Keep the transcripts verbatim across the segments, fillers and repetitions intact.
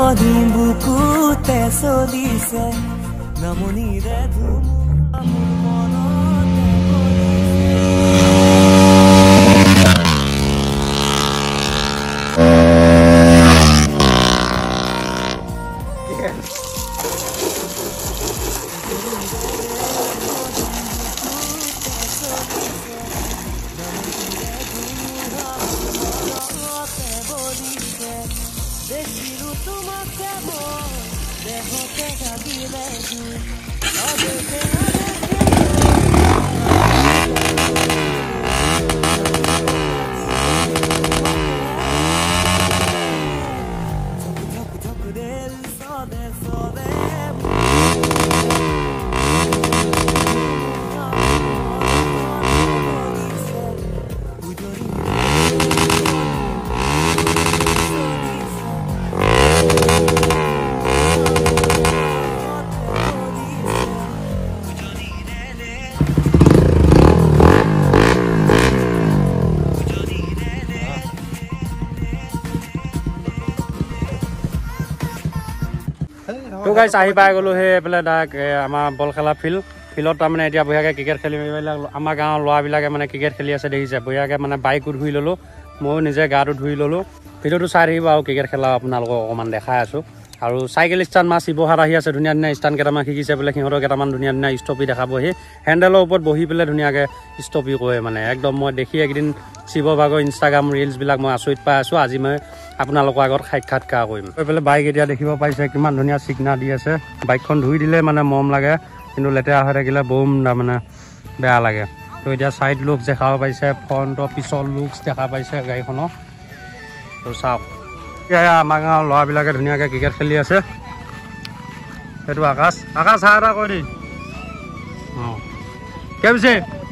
নদী বুকুতে চলিছে নামনিৰে ধুমুহা দেখিলো তোমাকে মই দেহতে ভাবিলে আবেগে তো গাইছ আহি পাই গ'লো সেই এইফালে ডাইৰেক্ট আমাৰ বল খেলা ফিল্ড ফিল্ডত তাৰমানে এতিয়া বঢ়িয়াকৈ ক্ৰিকেট খেলি মেলিবিলাক আমাৰ গাঁৱৰ ল'ৰাবিলাকে মানে ক্ৰিকেট খেলি আছে দেখিছে বঢ়িয়াকৈ মানে বাইকো ধুই ল'লোঁ ময়ো নিজে গাটো ধুই ল'লোঁ ভিডিঅ'টো চাই থাকিব আৰু ক্ৰিকেট খেলা আপোনালোকক অকণমান দেখাই আছোঁ আৰু চাইকেল ষ্টাণ্ড মাছ শিৱসাগৰ আহি আছে ধুনীয়া ধুনীয়া ষ্টাণ্ড কেইটামান শিকিছে বোলে সিহঁতৰ কেইটামান ধুনীয়া ধুনীয়া ষ্টপি দেখাবহি হেণ্ডেলৰ ওপৰত বহি পেলাই ধুনীয়াকৈ ষ্টপি কৰে মানে একদম মই দেখি একদিন শিৱভাগৰ ইনষ্টাগ্ৰাম ৰিলছবিলাক মই আচৰিত পাই আছোঁ আজি মই আপোনালোকৰ আগত সাক্ষাৎকাৰ কৰিম গৈ পেলাই বাইক এতিয়া দেখিব পাইছে কিমান ধুনীয়া চিগনাল দি আছে বাইকখন ধুই দিলে মানে মৰম লাগে কিন্তু লেতেৰা হৈ থাকিলে বম তাৰমানে বেয়া লাগে তো এতিয়া ছাইড লুকছ দেখাব পাইছে ফ্ৰণ্টৰ পিছৰ লুকছ দেখা পাইছে গাড়ীখনৰ তো চাওক এতিয়া আমাৰ গাঁৱৰ ল'ৰাবিলাকে ধুনীয়াকৈ ক্ৰিকেট খেলি আছে সেইটো আকাশ আকাশ চাহ এটা কৈ দি অঁ কে পিছে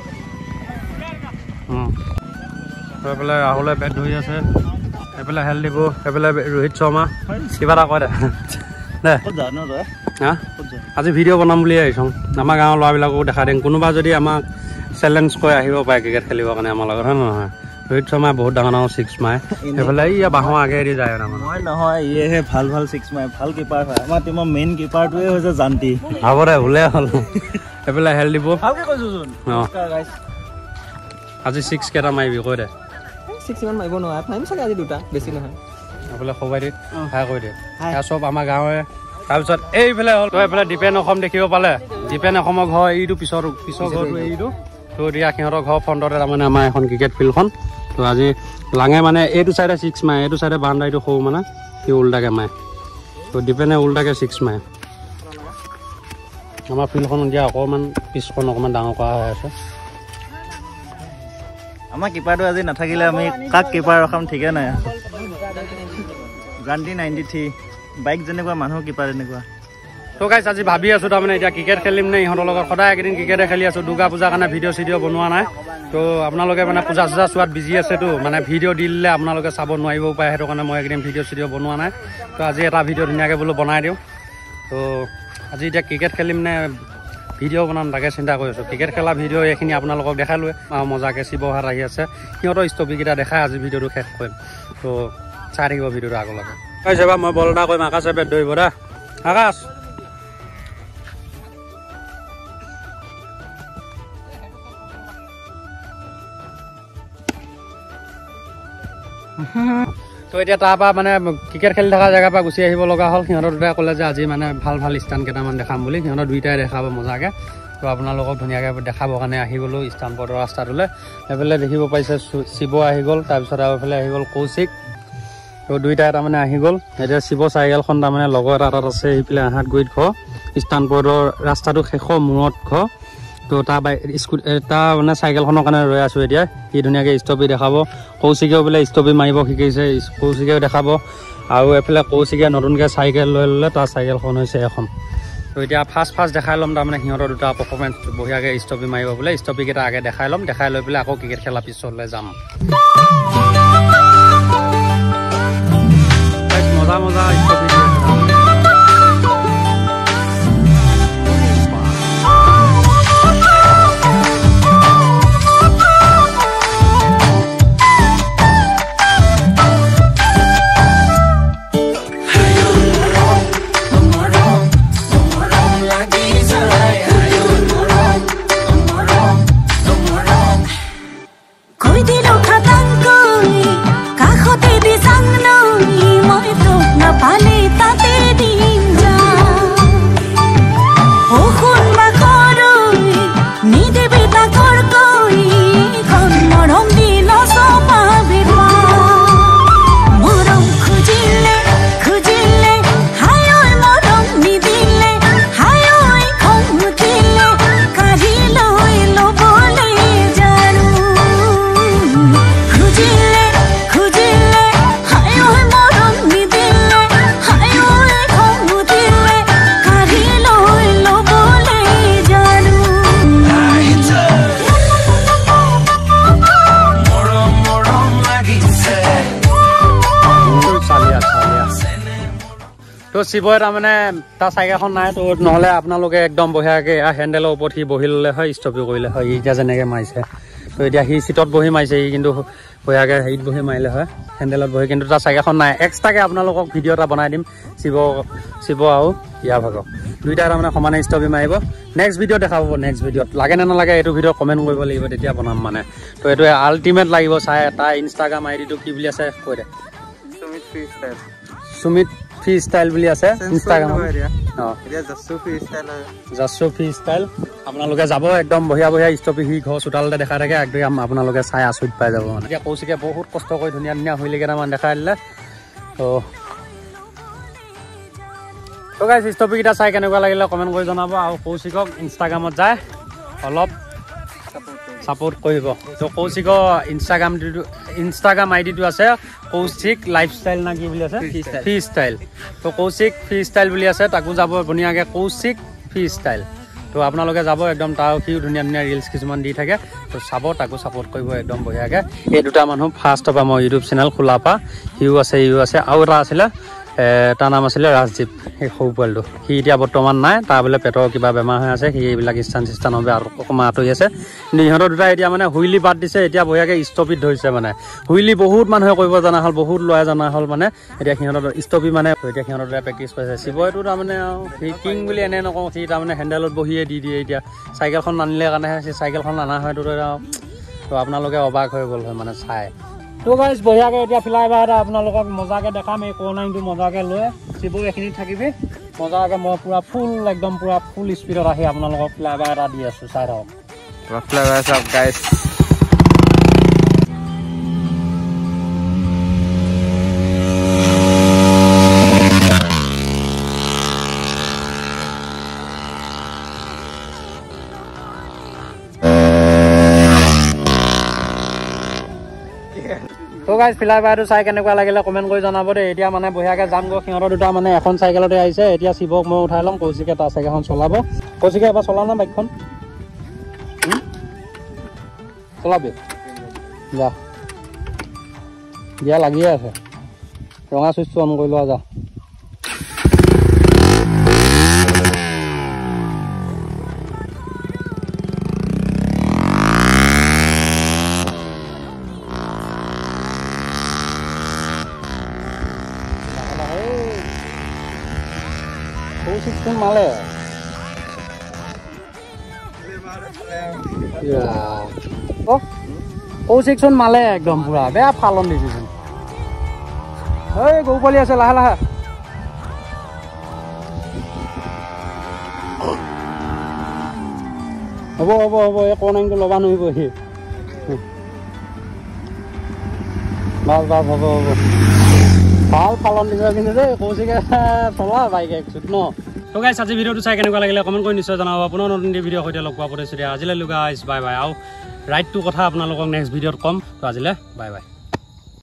অঁ এইফালে ৰাহুলে বেট ধৰি আছে এইফালে হেল দিব এইফালে ৰোহিত শৰ্মা কিবা এটা কয় দে দে হা আজি ভিডিঅ' বনাম বুলি আহিছোঁ আমাৰ গাঁৱৰ ল'ৰাবিলাকো দেখা দিম কোনোবা যদি আমাক চেলেঞ্জ কৰি আহিব পাৰে ক্ৰিকেট খেলিবৰ কাৰণে আমাৰ লগত হয় নহয় ৰোহিত শৰ্মাই বহুত ডাঙৰ ডাঙৰ ছিক্স মাৰে সেইফালে এই বাঁহৰ আগেদি যায় মই নহয় ইয়েহে ভাল ভাল ছিক্স মাৰে ভাল কিপাৰ হয় আমাৰ টিমৰ মেইন কিপাৰটোৱে হৈছে জান্তি হ'ব দে ভুলে হ'ল এইফালে হেল দিব ভালকৈ কৈছোচোন অঁ আজি ছিক্স কেইটা মাৰিবি কৈ দে ছিক্স ইমান মাৰিব নোৱাৰে মাৰিম চাগে আজি দুটা বেছি নহয় এইফালে সবাই দি হাই কৈ দিয়ে সেয়া চব আমাৰ গাঁৱৰে তাৰপিছত এইফালে হ'ল তই এইফালে দীপেন অসম দেখিব পালে দীপেন অসমৰ ঘৰ এইটো পিছৰ পিছৰ ঘৰটো এইটো তো এতিয়া সিহঁতৰ ঘৰ ফ্ৰণ্টতে তাৰমানে আমাৰ এখন ক্ৰিকেট ফিল্ডখন তো আজি লাঙে মানে এইটো চাইডে ছিক্স মাৰে এইটো চাইডে বাউণ্ডাৰীটো সৰু মানে সি উল্টাকৈ মাৰে তো দীপেনে উল্টাকৈ ছিক্স মাৰে আমাৰ ফিল্ডখন এতিয়া অকণমান পিছখন অকণমান ডাঙৰ কৰা হৈ আছে আমাৰ কিপাৰটো আজি নাথাকিলে আমি কাক কিপাৰ ৰখাম ঠিকে নাই জান্তি নাইণ্টি থ্ৰী বাইক যেনেকুৱা মানুহ কিপাৰ তেনেকুৱা তো গাইছ আজি ভাবি আছোঁ তাৰমানে এতিয়া ক্ৰিকেট খেলিম নে ইহঁতৰ লগত সদায় একদিন ক্ৰিকেটে খেলি আছোঁ দুৰ্গা পূজাৰ কাৰণে ভিডিঅ' চিডিঅ' বনোৱা নাই তো আপোনালোকে মানে পূজা চূজা চোৱাত বিজি আছেতো মানে ভিডিঅ' দি দিলে আপোনালোকে চাব নোৱাৰিবও পাৰে সেইটো কাৰণে মই একদিন ভিডিঅ' চিডিঅ' বনোৱা নাই তো আজি এটা ভিডিঅ' ধুনীয়াকৈ বোলো বনাই দিওঁ তো আজি এতিয়া ক্ৰিকেট খেলিম নে ভিডিঅ' বনাম তাকে চিন্তা কৰি আছোঁ ক্ৰিকেট খেলা ভিডিঅ' এইখিনি আপোনালোকক দেখালোৱে আৰু মজাকৈ শিৱসাগৰ আহি আছে সিহঁতৰ ষ্টপিকেইটা দেখাই আজি ভিডিঅ'টো শেষ কৰিম তো চাই থাকিব ভিডিঅ'টো আগলৈকে কৈছে বা মই বল এটা কৰিম আকাশে বেট ধৰিব দা আকাশ তো এতিয়া তাৰপৰা মানে ক্ৰিকেট খেলি থকা জেগাৰ পৰা গুচি আহিব লগা হ'ল সিহঁতৰ দুটাই ক'লে যে আজি মানে ভাল ভাল ষ্টাণ্ড কেইটামান দেখাম বুলি সিহঁতৰ দুইটাই দেখাব মজাকৈ তো আপোনালোকক ধুনীয়াকৈ দেখাবৰ কাৰণে আহি গ'লোঁ ষ্টাম্পৰ ৰাস্তাটোলৈ সেইফালে দেখিব পাইছে শিৱ আহি গ'ল তাৰপিছত আৰু এইফালে আহি গ'ল কৌশিক তো দুইটাই তাৰমানে আহি গ'ল এতিয়া শিৱ চাইকেলখন তাৰমানে লগৰ এটা তাত আছে সেইফালে আহাত গুৰিত ঘৰ ষ্টাম্পৰৰ ৰাস্তাটো শেষৰ মূৰত ঘৰ তো তাৰ বাইক স্কুটি তাৰ মানে চাইকেলখনৰ কাৰণে ৰৈ আছোঁ এতিয়া সি ধুনীয়াকৈ ষ্টপি দেখাব কৌশিকেও বোলে ষ্টপি মাৰিব শিকিছে কৌশিকেও দেখাব আৰু এইফালে কৌশিকে নতুনকৈ চাইকেল লৈ ল'লে তাৰ চাইকেলখন হৈছে এখন তো এতিয়া ফাৰ্ষ্ট ফাৰ্ষ্ট দেখাই ল'ম তাৰমানে সিহঁতৰ দুটা পাৰফৰ্মেঞ্চ বঢ়িয়াকৈ ষ্টপি মাৰিব বোলে ষ্টপিকেইটা আগে দেখাই ল'ম দেখাই লৈ পেলাই আকৌ ক্ৰিকেট খেলা পিছলৈ যাম মজা মজা ষ্টপি তো শিৱই তাৰমানে তাৰ চাইকেলখন নাই তো নহ'লে আপোনালোকে একদম বঢ়িয়াকৈ হেণ্ডেলৰ ওপৰত সি বহি ল'লে হয় ষ্টপি কৰিলে হয় এতিয়া যেনেকৈ মাৰিছে তো এতিয়া সি চিটত বহি মাৰিছে সি কিন্তু বঢ়িয়াকৈ হেৰিত বহি মাৰিলে হয় হেণ্ডেলত বহি কিন্তু তাৰ চাইকেলখন নাই এক্সট্ৰাকৈ আপোনালোকক ভিডিঅ' এটা বনাই দিম শিৱ শিৱ আৰু ইয়াৰ ভাগক দুইটাই তাৰমানে সমানে ষ্টপি মাৰিব নেক্সট ভিডিঅ' দেখা পাব নেক্সট ভিডিঅ'ত লাগে নে নালাগে এইটো ভিডিঅ' কমেণ্ট কৰিব লাগিব তেতিয়া বনাম মানে তো এইটো আল্টিমেট লাগিব চাই তাৰ ইনষ্টাগ্ৰাম আই ডিটো কি বুলি আছে কৈ দে Sumit free style Sumit free style বুলি আছে ইনষ্টাগ্ৰামত অঁ এতিয়া Jassu free style Jassu free style আপোনালোকে যাব একদম বঢ়িয়া বঢ়িয়া ষ্টপি সি ঘৰ চোতালতে দেখাই থাকে একদম আপোনালোকে চাই আচৰিত পাই যাব মানে এতিয়া কৌশিকে বহুত কষ্ট কৰি ধুনীয়া ধুনীয়া হুইলি কেইটামান দেখাই দিলে তো তো গাইছ ষ্টপিকেইটা চাই কেনেকুৱা লাগিলে কমেণ্ট কৰি জনাব আৰু কৌশিকক ইনষ্টাগ্ৰামত যায় অলপ ছাপোৰ্ট কৰিব তো কৌশিকৰ ইনষ্টাগ্ৰাম ইনষ্টাগ্ৰাম আই ডিটো আছে কৌশিক লাইফষ্টাইল না কি বুলি আছে ফ্ৰী ষ্টাইল তো কৌশিক ফ্ৰী ষ্টাইল বুলি আছে তাকো যাব ধুনীয়াকৈ কৌশিক ফ্ৰী ষ্টাইল তো আপোনালোকে যাব একদম তাৰ সিও ধুনীয়া ধুনীয়া ৰিলচ কিছুমান দি থাকে তো চাব তাকো ছাপোৰ্ট কৰিব একদম বঢ়িয়াকৈ এই দুটা মানুহ ফাৰ্ষ্টৰ পৰা মই ইউটিউব চেনেল খোলাৰ পৰা সিও আছে ইও আছে আৰু এটা আছিলে তাৰ নাম আছিলে ৰাজদীপ সেই সৰু পোৱালিটো সি এতিয়া বৰ্তমান নাই তাৰ বোলে পেটৰ কিবা বেমাৰ হৈ আছে সি এইবিলাক ইষ্টান চিষ্টান হবে আৰু অকণমান আঁতৰি আছে কিন্তু ইহঁতৰ দুটা এতিয়া মানে হুইলি বাদ দিছে এতিয়া বঢ়িয়াকৈ ষ্টপিত ধৰিছে মানে হুইলি বহুত মানুহে কৰিব জনা হ'ল বহুত ল'ৰাই জনা হ'ল মানে এতিয়া সিহঁতৰ ষ্টপি মানে এতিয়া সিহঁতৰ দুটা প্ৰেক্টিছ কৰিছে শিৱইটো তাৰমানে আৰু সি কিং বুলি এনে নকওঁ সি তাৰমানে হেণ্ডেলত বহিয়ে দি দিয়ে এতিয়া চাইকেলখন নানিলে কাৰণেহে সি চাইকেলখন নানা হয়তো তো আপোনালোকে অবাক হৈ গ'ল হয় মানে চাই তো গাইছ বঢ়িয়াকৈ এতিয়া ফ্লাই বাই এটা আপোনালোকক মজাকৈ দেখাম এই কৰ্ণাইনটো মজাকৈ লৈ শিৱ এইখিনিত থাকিবি মজাকৈ মই পূৰা ফুল একদম পূৰা ফুল স্পীডত আহি আপোনালোকক ফ্লাই বাই এটা দি আছোঁ চাই থাকক ফ্লাই বাই চাওক গাইছ তো গাইছ ফ্লাই বাইটো চাই কেনেকুৱা লাগিলে কমেণ্ট কৰি জনাব দেই এতিয়া মানে বঢ়িয়াকৈ যাম গৈ সিহঁতৰ দুটা মানে এখন চাইকেলতে আহিছে এতিয়া শিৱক মই উঠাই ল'ম কৌশিকে তাৰ চাইকেলখন চলাব কৌশিকে এবাৰ চলা না বাইকখন চলাবি যা দিয়া লাগিয়ে আছে ৰঙা চুইচটো অন কৰি লোৱা যা কৌশিকচোন মালে কৌশিকচোন মালে একদম পুৰা বেয়া ফালন দিছেচোন এই গৰু পোৱালি আছে লাহে লাহে হ'ব হ'ব হ'ব এই কৰ্ণাইনটো ল'বা নোৱাৰিব সি বাছ বাছ হ'ব হ'ব ভাল ফালন দিছে কিন্তু দেই কৌশিকে চলা বাইক একচুত ন তো গাইছ আজি ভিডিঅ'টো চাই কেনেকুৱা লাগিলে কমেণ্ট কৰি নিশ্চয় জনাব পুনৰ নতুন ভিডিঅ' সৈতে লগ পোৱা পৰিছোঁ দিয়া আজিলৈ গাইছ বাই বাই আৰু ৰাইডটোৰ কথা আপোনালোকক নেক্সট ভিডিঅ'ত ক'ম তো আজিলৈ বাই বাই